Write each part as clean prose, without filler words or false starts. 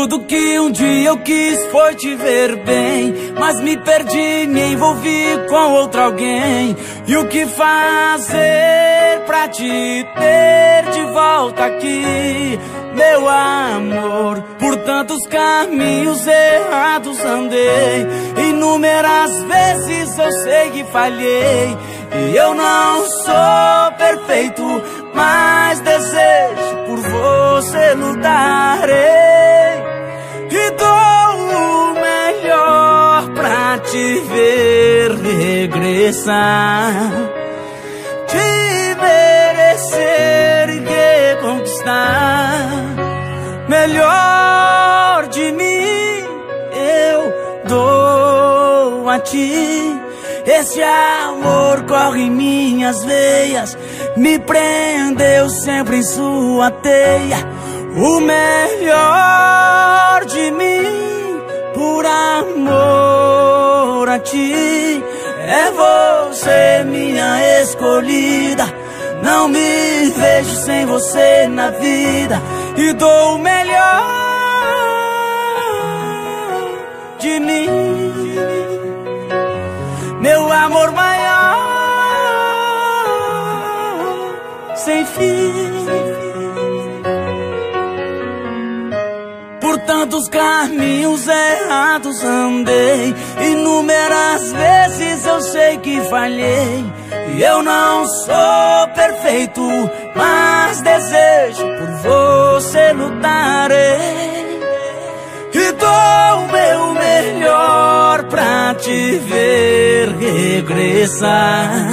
Tudo que um dia eu quis foi te ver bem, mas me perdi, me envolvi com outro alguém. E o que fazer pra te ter de volta aqui, meu amor? Por tantos caminhos errados andei, inúmeras vezes eu sei que falhei. E eu não sou perfeito, mas desejo por você lutarei. E dou o melhor pra te ver regressar, te merecer e reconquistar. Melhor de mim eu dou a ti. Esse amor corre em minhas veias, me prendeu sempre em sua teia. O melhor de mim, por amor a ti. É você minha escolhida, não me vejo sem você na vida. E dou o melhor de mim, meu amor maior, sem fim. Por tantos caminhos errados andei, inúmeras vezes eu sei que falhei. E eu não sou perfeito, mas desejo por você lutarei. E dou o meu melhor pra te ver regressar,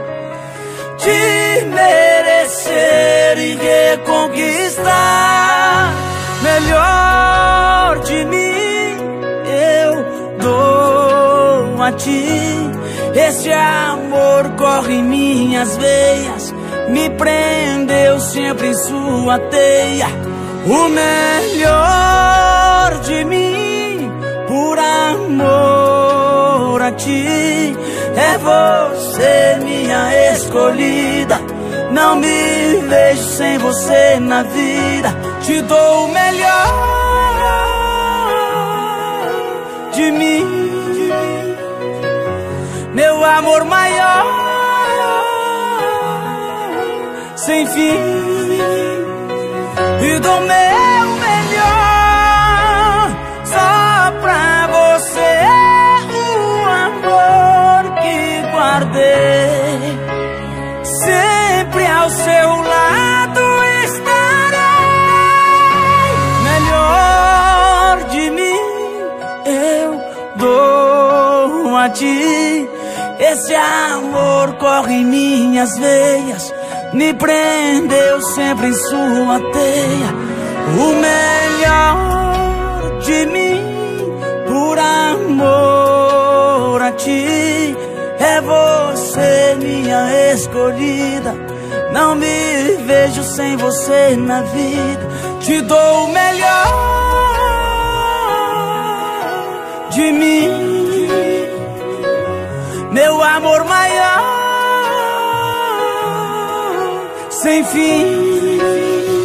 te merecer e reconquistar. Melhor de mim eu dou a ti. Esse amor corre em minhas veias, me prendeu sempre em sua teia. O melhor de mim, por amor a ti. É você minha escolhida, não me vejo sem você na vida. Te dou o melhor de mim, meu amor maior, sem fim. E dou meu melhor só pra você, o amor que guardei. Sempre ao seu lado estarei. Melhor de mim eu dou a ti. Esse amor corre em minhas veias, me prendeu sempre em sua teia. O melhor de mim, por amor a ti. É você minha escolhida, não me vejo sem você na vida. Te dou o melhor de mim, meu amor maior, sem fim.